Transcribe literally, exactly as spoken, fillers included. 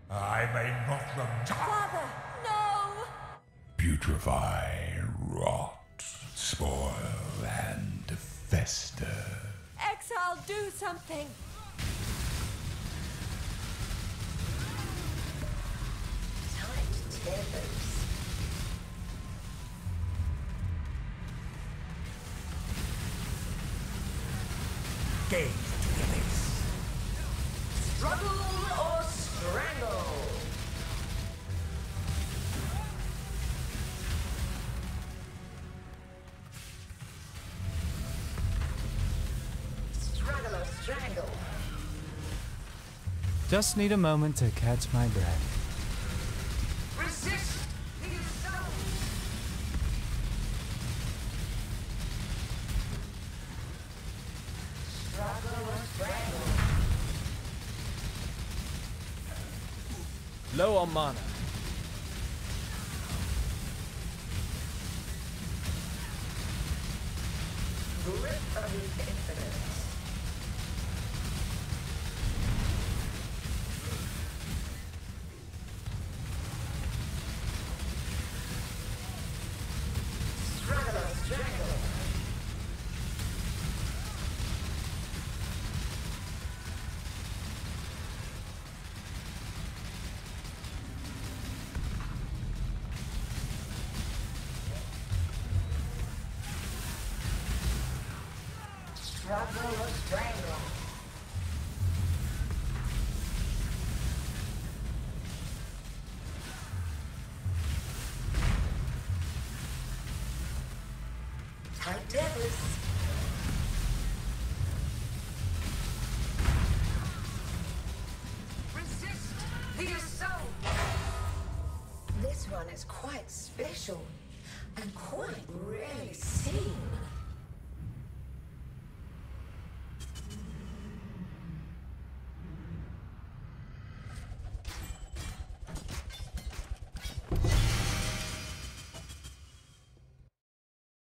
I may not them Father, no! putrefy, rot, spoil, and fester. Exile, do something! Tight tethers. Gaze to the abyss. Struggle or strangle. Struggle or strangle. Just need a moment to catch my breath. Resist the assault. Struggle or strangle. Low on mana. Grip of the infinite. Struggle or strangle. Struggle or strangle. Tight devils. Resist the assault. This one is quite special and quite rarely seen.